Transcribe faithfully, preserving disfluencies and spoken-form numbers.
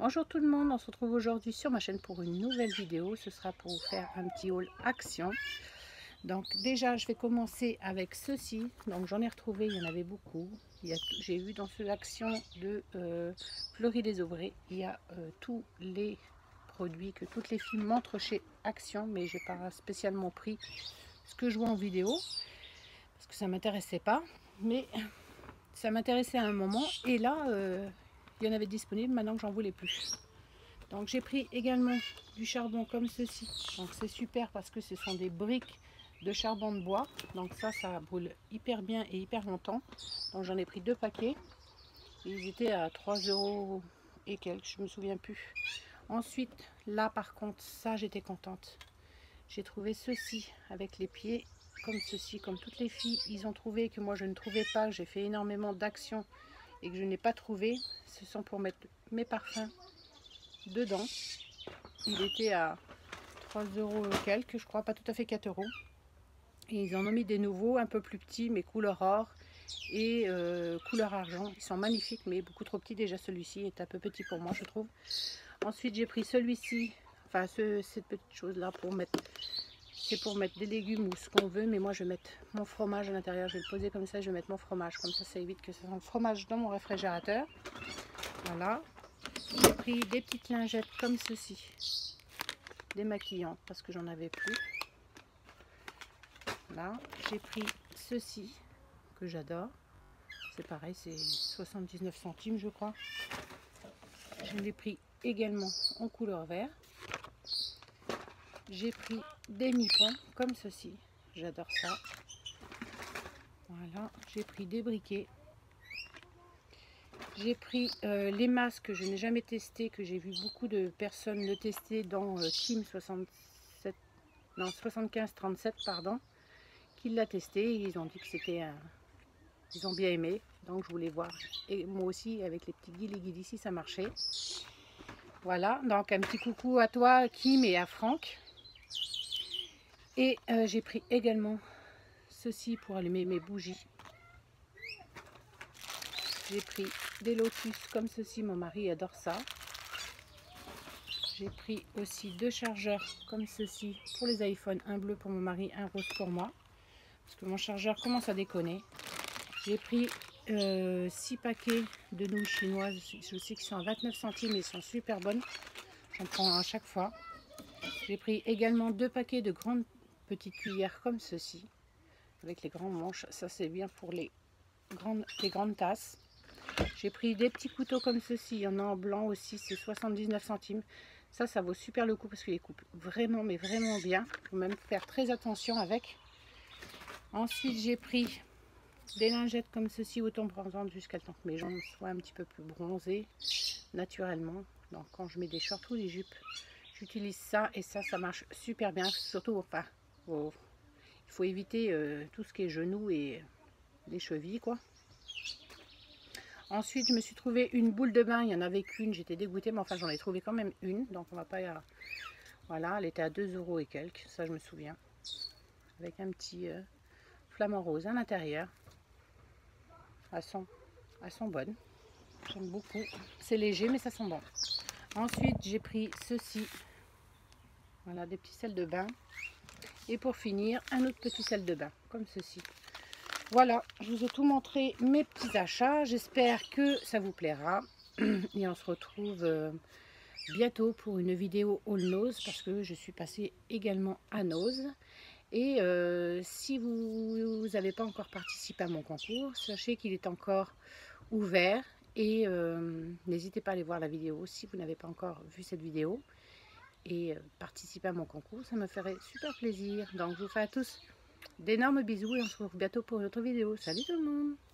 Bonjour tout le monde, on se retrouve aujourd'hui sur ma chaîne pour une nouvelle vidéo. Ce sera pour vous faire un petit haul action. Donc déjà je vais commencer avec ceci. Donc j'en ai retrouvé, il y en avait beaucoup. J'ai vu dans ce action de euh, Fleury les Aubrais, il y a euh, tous les produits que toutes les filles montrent chez Action, mais j'ai pas spécialement pris ce que je vois en vidéo parce que ça m'intéressait pas, mais ça m'intéressait à un moment et là euh, il y en avait disponible maintenant que j'en voulais plus. Donc j'ai pris également du charbon comme ceci. Donc c'est super parce que ce sont des briques de charbon de bois. Donc ça, ça brûle hyper bien et hyper longtemps. Donc j'en ai pris deux paquets. Et ils étaient à trois euros et quelques, je me souviens plus. Ensuite, là par contre, ça j'étais contente. J'ai trouvé ceci avec les pieds comme ceci, comme toutes les filles. Ils ont trouvé que moi je ne trouvais pas. J'ai fait énormément d'actions et que je n'ai pas trouvé. Ce sont pour mettre mes parfums dedans. Il était à trois euros quelques, je crois, pas tout à fait quatre euros. Et ils en ont mis des nouveaux, un peu plus petits, mais couleur or et euh, couleur argent. Ils sont magnifiques, mais beaucoup trop petits. Déjà, celui-ci est un peu petit pour moi, je trouve. Ensuite, j'ai pris celui-ci, enfin, ce, cette petite chose-là pour mettre... C'est pour mettre des légumes ou ce qu'on veut, mais moi, je vais mettre mon fromage à l'intérieur. Je vais le poser comme ça, je vais mettre mon fromage. Comme ça, ça évite que ça sente le fromage dans mon réfrigérateur. Voilà. J'ai pris des petites lingettes comme ceci, démaquillantes parce que j'en avais plus. Là, j'ai pris ceci que j'adore. C'est pareil, c'est soixante-dix-neuf centimes, je crois. Je l'ai pris également en couleur vert. J'ai pris des mi-ponts comme ceci. J'adore ça. Voilà, j'ai pris des briquets. J'ai pris euh, les masques que je n'ai jamais testé, que j'ai vu beaucoup de personnes le tester dans euh, Kim soixante-sept, non, soixante-quinze trente-sept, pardon, qui l'a testé. Ils ont dit que c'était un... Ils ont bien aimé, donc je voulais voir. Et moi aussi, avec les petits guilis ici, ça marchait. Voilà, donc un petit coucou à toi, Kim, et à Franck. Et euh, j'ai pris également ceci pour allumer mes bougies. J'ai pris des lotus comme ceci, mon mari adore ça. J'ai pris aussi deux chargeurs comme ceci pour les iPhones, un bleu pour mon mari, un rose pour moi. Parce que mon chargeur commence à déconner. J'ai pris euh, six paquets de nouilles chinoises. Je sais qu'ils sont à vingt-neuf centimes et ils sont super bonnes. J'en prends à chaque fois. J'ai pris également deux paquets de grandes petites cuillères comme ceci. Avec les grands manches. Ça c'est bien pour les grandes, les grandes tasses. J'ai pris des petits couteaux comme ceci. Il y en a en blanc aussi. C'est soixante-dix-neuf centimes. Ça, ça vaut super le coup parce qu'il les coupe vraiment, mais vraiment bien. Il faut même faire très attention avec. Ensuite, j'ai pris des lingettes comme ceci, autant bronzantes jusqu'à temps que mes jambes soient un petit peu plus bronzées naturellement. Donc quand je mets des shorts ou des jupes, j'utilise ça et ça, ça marche super bien. Surtout, enfin, oh, il faut éviter euh, tout ce qui est genoux et les chevilles, quoi. Ensuite, je me suis trouvé une boule de bain. Il n'y en avait qu'une, j'étais dégoûtée, mais enfin, j'en ai trouvé quand même une. Donc on va pas... Euh, voilà, elle était à deux euros et quelques, ça je me souviens. Avec un petit euh, flamant rose à l'intérieur. Elles sont, elles sont bonnes. J'aime beaucoup. C'est léger, mais ça sent bon. Ensuite, j'ai pris ceci. Voilà, des petits sels de bain. Et pour finir, un autre petit sel de bain, comme ceci. Voilà, je vous ai tout montré mes petits achats. J'espère que ça vous plaira. Et on se retrouve euh, bientôt pour une vidéo All Nose, parce que je suis passée également à Nose. Et euh, si vous n'avez pas encore participé à mon concours, sachez qu'il est encore ouvert. Et euh, n'hésitez pas à aller voir la vidéo si vous n'avez pas encore vu cette vidéo. Et euh, participer à mon concours, ça me ferait super plaisir. Donc je vous fais à tous d'énormes bisous et on se retrouve bientôt pour une autre vidéo. Salut tout le monde!